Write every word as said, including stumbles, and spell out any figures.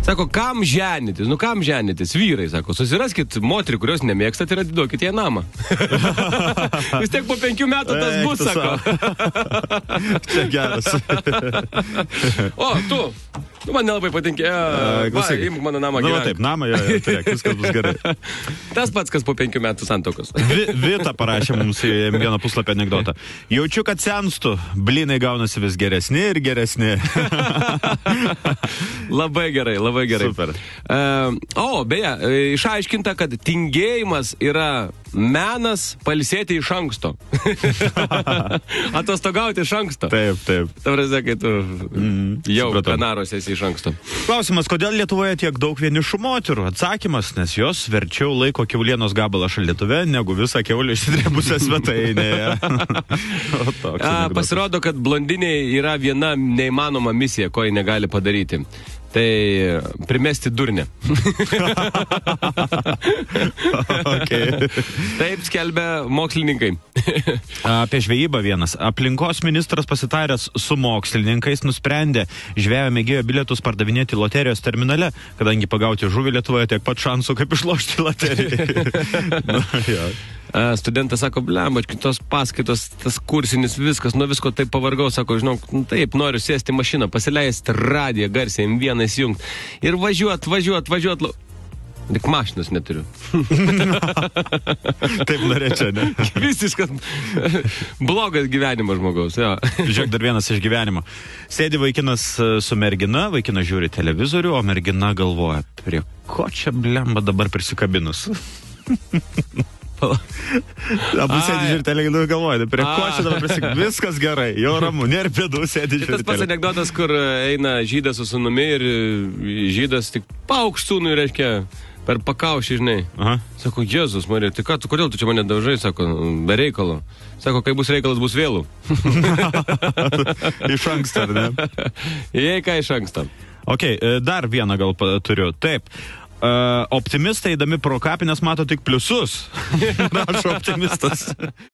Sako, kam ženytis? Nu, kam ženytis? Vyrai, sako, susiraskit moterį, kurios nemėgstat ir atiduokit ją namą. Vis tiek po penkių metų tas bus, sako. Čia geras. O, tu, tu man nelabai patinkė. Va, imk mano namą gyvenk. Nu, taip, namą, jo, jo, turėk, viskas bus gerai. Tas pats, kas po penkių metų santokos. Vi, Vita parašė mums į vieną puslapį anekdotą. Jaučiu, kad senstu, blynai gaunasi vis geresni ir geresni. Labai gerai, labai gerai. Super. Uh, o, beje, išaiškinta, kad tingėjimas yra menas pailsėti iš anksto. Atostogauti iš anksto. Taip, taip. Tavrasi, kai tu mm, jau supratau. Kanaruose esi iš anksto. Klausimas, kodėl Lietuvoje tiek daug vienišų moterų? Atsakymas, nes jos verčiau laiko kiaulienos gabalą šaldytuve, negu visą kiaulį išsidrėbusią svetainėje. A, pasirodo, kad blondiniai yra viena neįmanoma misija, ko jie negali padaryti. Tai primesti durnę. Okay. Taip skelbia mokslininkai. Apie žvejybą vienas. Aplinkos ministras pasitaręs su mokslininkais nusprendė žvejo mėgėjo bilietus pardavinėti loterijos terminale, kadangi pagauti žuvį Lietuvoje tiek pat šansų, kaip išlošti loteriją. Nu, ja. Studentas sako, blemba, kitos paskaitos, tas kursinis, viskas, nuo visko taip pavargau, sako, žinau, taip, noriu sėsti mašiną, pasileisti radiją garsiai, M vieną įsijungti ir važiuot, važiuot, važiuot. Tik mašinas neturiu. Taip norėčiau, ne? Visiškas blogas gyvenimas žmogaus, jo. Žiūrėk, dar vienas iš gyvenimo. Sėdi vaikinas su mergina, vaikinas žiūri televizorių, o mergina galvoja, prie ko čia blemba dabar prisikabinus? Abu sėdi žiūri televizorių, galvoja, prie ko čia dabar prisikabinus? Viskas gerai, jau ramu, nėra bėdų, sėdi žiūri. Tas pats anekdotas, kur eina žydas su sūnumi ir žydas tik paukš sūnui, reiškia, per pakaušį, žinai. Aha. Sako, Jėzus, Marija, tai ką, tu, kodėl tu čia mane daužai? Sako, be reikalo. Sako, kai bus reikalas, bus vėlų. Iš anksto, ar ne? Jei ką iš anksto. Ok, dar vieną gal turiu. Taip. Uh, optimistai, eidami pro kapines, mato tik pliusus. Rašo optimistas.